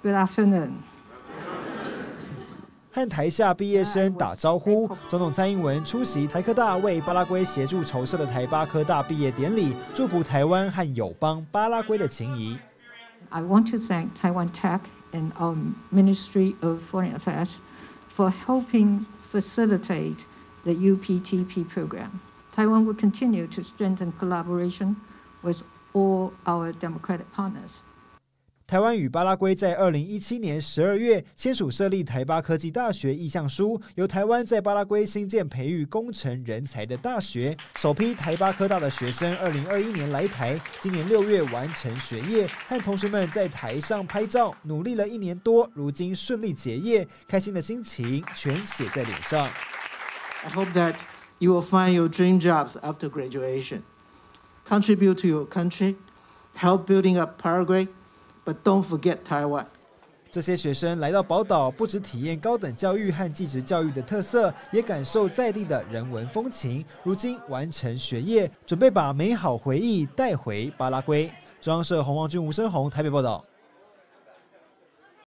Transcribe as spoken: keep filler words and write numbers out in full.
Good afternoon. 和台下毕业生打招呼，总统蔡英文出席台科大为巴拉圭协助筹设的台巴科大毕业典礼，祝福台湾和友邦巴拉圭的情谊。 I want to thank Taiwan Tech and our Ministry of Foreign Affairs for helping facilitate the U P T P program. Taiwan will continue to strengthen collaboration with all our democratic partners. 台湾与巴拉圭在二零一七年十二月签署设立台巴科技大学意向书，由台湾在巴拉圭新建培育工程人才的大学。首批台巴科大的学生二零二一年来台，今年六月完成学业，和同学们在台上拍照，努力了一年多，如今顺利结业，开心的心情全写在脸上。 I hope that you will find your dream jobs after graduation, contribute to your country, help building up Paraguay.But don't forget Taiwan. 这些学生来到宝岛，不只体验高等教育和技职教育的特色，也感受在地的人文风情。如今完成学业，准备把美好回忆带回巴拉圭。中央社洪旺君、吴声宏台北报道。